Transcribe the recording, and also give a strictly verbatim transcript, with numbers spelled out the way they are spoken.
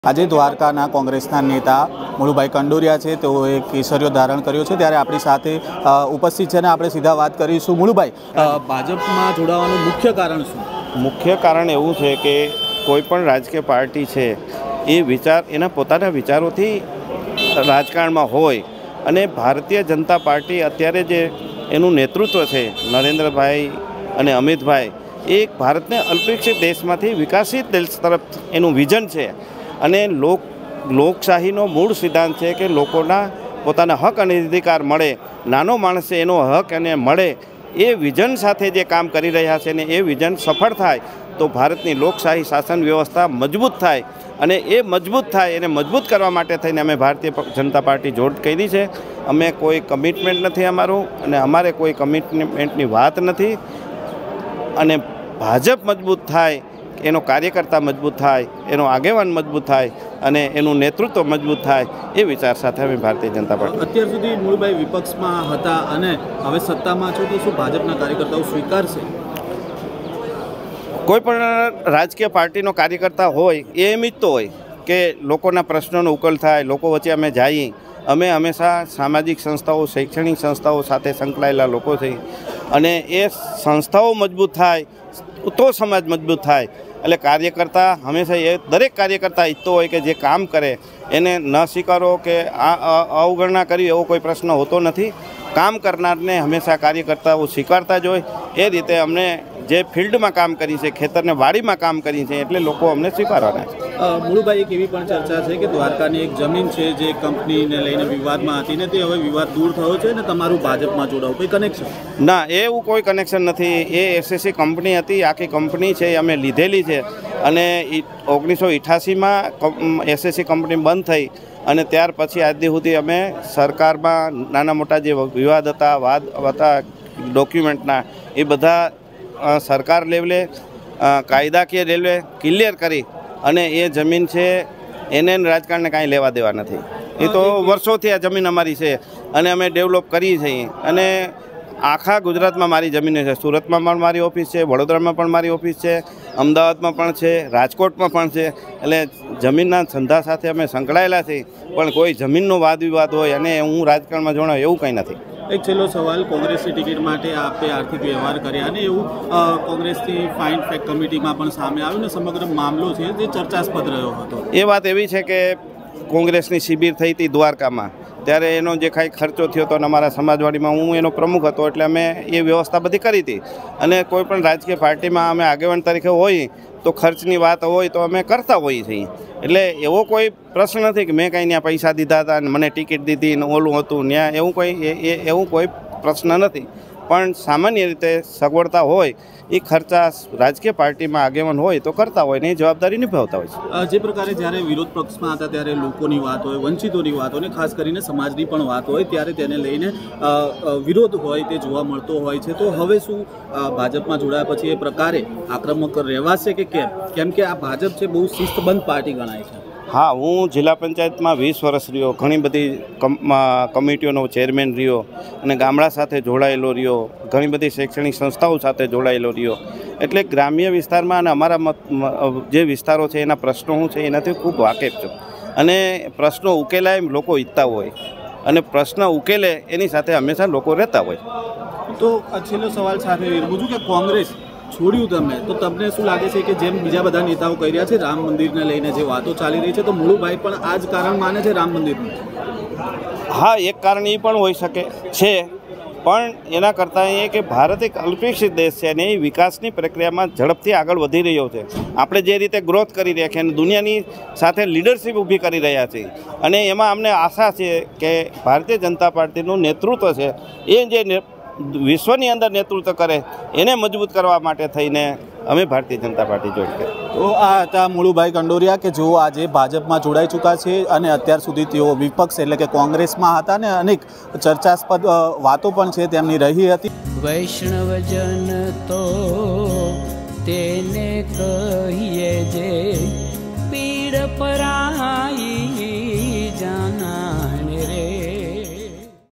આજે દ્વારકાના કોંગ્રેસના નેતા મુળુભાઈ કંડોરિયા છે, તેઓએ કેસરીઓ ધારણ કર્યો છે, ત્યારે આપણી સાથે ઉપસ્થિત છે અને આપણે સીધા વાત કરીશું। મુળુભાઈ, ભાજપમાં જોડાવાનું મુખ્ય કારણ શું? મુખ્ય કારણ એવું છે કે કોઈ પણ રાજકીય પાર્ટી છે એ વિચાર એના પોતાના વિચારોથી રાજકારણમાં હોય, અને ભારતીય જનતા પાર્ટી અત્યારે જે એનું નેતૃત્વ છે નરેન્દ્રભાઈ અને અમિતભાઈ, એ ભારતને અલ્પવિકસિત દેશમાંથી વિકસિત દેશ તરફ એનું વિઝન છે। અને લોક લોકશાહીનો મૂળ સિદ્ધાંત છે કે લોકોના પોતાના હક અને અધિકાર મળે, નાનો માણસ છે એનો હક એને મળે, એ વિઝન સાથે જે કામ કરી રહ્યા છે ને એ વિઝન સફળ થાય તો ભારતની લોકશાહી શાસન વ્યવસ્થા મજબૂત થાય, અને એ મજબૂત થાય એને મજબૂત કરવા માટે થઈને અમે ભારતીય જનતા પાર્ટી જોડ કરી છે। અમે કોઈ કમિટમેન્ટ નથી અમારું, અને અમારે કોઈ કમિટમેન્ટની વાત નથી। અને ભાજપ મજબૂત થાય, એનો કાર્યકર્તા મજબૂત થાય, એનો આગેવાન મજબૂત થાય અને એનું નેતૃત્વ મજબૂત થાય, એ વિચાર સાથે અમે ભારતીય જનતા પાર્ટી। અત્યાર સુધી મુળુભાઈ વિપક્ષમાં હતા અને હવે સત્તામાં છો, તો શું ભાજપના કાર્યકર્તાઓ સ્વીકારશે? કોઈ પણ રાજકીય પાર્ટીનો કાર્યકર્તા હોય એ એમ ઈચ્છતો હોય કે લોકોના પ્રશ્નોનો ઉકેલ થાય, લોકો વચ્ચે અમે જઈએ। અમે હંમેશા સામાજિક સંસ્થાઓ, શૈક્ષણિક સંસ્થાઓ સાથે સંકળાયેલા લોકો છીએ, અને એ સંસ્થાઓ મજબૂત થાય તો સમાજ મજબૂત થાય। એટલે કાર્યકર્તા હંમેશા એ દરેક કાર્યકર્તા ઈચ્છતો હોય કે જે કામ કરે એને ન સ્વીકારો કે આ અવગણના કરવી એવો કોઈ પ્રશ્ન હોતો નથી। કામ કરનારને હંમેશા કાર્યકર્તાઓ સ્વીકારતા જ હોય। એ રીતે અમને જે ફિલ્ડમાં કામ કરી છે, ખેતરને વાડીમાં કામ કરી છે, એટલે લોકો અમને સ્વીકારવાના છે। મુળુભાઈ, એક એવી પણ ચર્ચા છે કે દ્વારકાની એક જમીન છે જે કંપનીને લઈને વિવાદમાં હતી ને તે હવે વિવાદ દૂર થયો છે ને તમારું ભાજપમાં જોડાવું, કોઈ કનેક્શન? ના, એવું કોઈ કનેક્શન નથી। એ એસએસસી કંપની હતી, આખી કંપની છે અમે લીધેલી છે, અને ઓગણીસો અઠ્યાસીમાં એસએસસી કંપની બંધ થઈ, અને ત્યાર પછી આજ સુધી અમે સરકારમાં નાના મોટા જે વિવાદ હતા, વાદ હતા ડોક્યુમેન્ટના, એ બધા સરકાર લેવલે કાયદાકીય લેવલે ક્લિયર કરી, અને એ જમીન છે એને રાજકારણને કાંઈ લેવા દેવા નથી। એ તો વર્ષોથી આ જમીન અમારી છે અને અમે ડેવલપ કરી છીએ, અને આખા ગુજરાતમાં મારી જમીન છે। સુરતમાં પણ મારી ઓફિસ છે, વડોદરામાં પણ મારી ઓફિસ છે, અમદાવાદમાં પણ છે, રાજકોટમાં પણ છે। એટલે જમીનના ધંધા સાથે અમે સંકળાયેલા છીએ, પણ કોઈ જમીનનો વાદ વિવાદ હોય અને હું રાજકારણમાં જોડાઉં એવું કંઈ નથી। એક છેલ્લો સવાલ, કોંગ્રેસની ટિકિટ માટે આપે આર્થિક વ્યવહાર કર્યા અને એવું કોંગ્રેસની ફાઇન ફેક કમિટીમાં પણ સામે આવ્યું ને સમગ્ર મામલો છે જે ચર્ચાસ્પદ રહ્યો હતો। એ વાત એવી છે કે કોંગ્રેસની શિબિર થઈ હતી દ્વારકામાં, ત્યારે એનો જે કાંઈ ખર્ચો થયો હતો, અને અમારા સમાજવાડીમાં હું એનો પ્રમુખ હતો, એટલે અમે એ વ્યવસ્થા બધી કરી હતી। અને કોઈ પણ રાજકીય પાર્ટીમાં અમે આગેવાન તરીકે હોઈએ તો ખર્ચની વાત હોય તો અમે કરતા હોઈએ છીએ। એટલે એવો કોઈ પ્રશ્ન નથી કે મેં કાંઈ ત્યાં પૈસા દીધા હતા અને મને ટિકિટ દીધી ને ઓલું હતું ત્યાં, એવું કોઈ એવું કોઈ પ્રશ્ન નથી। પણ સામાન્ય રીતે સગવડતા હોય એ ખર્ચા રાજકીય પાર્ટીમાં આગેવાન હોય તો કરતા હોય ને એ જવાબદારી નિભાવતા હોય છે। જે પ્રકારે જ્યારે વિરોધ પક્ષમાં હતા ત્યારે લોકોની વાત હોય, વંચિતોની વાત હોય, ખાસ કરીને સમાજની પણ વાત હોય, ત્યારે તેને લઈને વિરોધ હોય તે જોવા મળતો હોય છે। તો હવે શું ભાજપમાં જોડાયા પછી એ પ્રકારે આક્રમક રહેવાશે કે કેમ? કેમ કે આ ભાજપ છે બહુ શિસ્તબંધ પાર્ટી ગણાય છે। હા, હું જિલ્લા પંચાયતમાં વીસ વર્ષ રહ્યો, ઘણી બધી કમિટીઓનો ચેરમેન રહ્યો, અને ગામડા સાથે જોડાયેલો રહ્યો, ઘણી બધી શૈક્ષણિક સંસ્થાઓ સાથે જોડાયેલો રહ્યો। એટલે ગ્રામ્ય વિસ્તારમાં અને અમારા મત જે વિસ્તારો છે એના પ્રશ્નો શું છે એનાથી ખૂબ વાકેફ છું, અને પ્રશ્નો ઉકેલાય એમ લોકો ઈચ્છતા હોય, અને પ્રશ્ન ઉકેલે એની સાથે હંમેશા લોકો રહેતા હોય। તો છેલ્લો સવાલ સાથે પૂછું કે કોંગ્રેસ છોડ્યું તમે, તો તમને શું લાગે છે કે જેમ બીજા બધા નેતાઓ કહી રહ્યા છે રામ મંદિરને લઈને જે વાતો ચાલી રહી છે, તો મુળુભાઈ પણ આ જ કારણ માને છે રામ મંદિરનું? હા, એક કારણ એ પણ હોઈ શકે છે, પણ એના કરતાં એ કે ભારત એક અલ્પવિકસિત દેશ છે અને એ વિકાસની પ્રક્રિયામાં ઝડપથી આગળ વધી રહ્યો છે। આપણે જે રીતે ગ્રોથ કરી રહ્યા છીએ અને દુનિયાની સાથે લીડરશિપ ઊભી કરી રહ્યા છીએ, અને એમાં અમને આશા છે કે ભારતીય જનતા પાર્ટીનું નેતૃત્વ છે એ જે વિશ્વની અંદર નેતૃત્વ કરે એને મજબૂત કરવા માટે થઈને અમે ભારતીય જનતા પાર્ટી જોઈ છે। તો આ હતા મુળુભાઈ કંડોરિયા કે જેઓ આજે ભાજપમાં જોડાઈ ચૂક્યા છે, અને અત્યાર સુધી તેઓ વિપક્ષ એટલે કે કોંગ્રેસમાં હતા ને અનેક ચર્ચાસ્પદ વાતો પણ છે તેમની રહી હતી। વૈષ્ણવજન તો તેને કહીએ જે પીડ પરાઈ।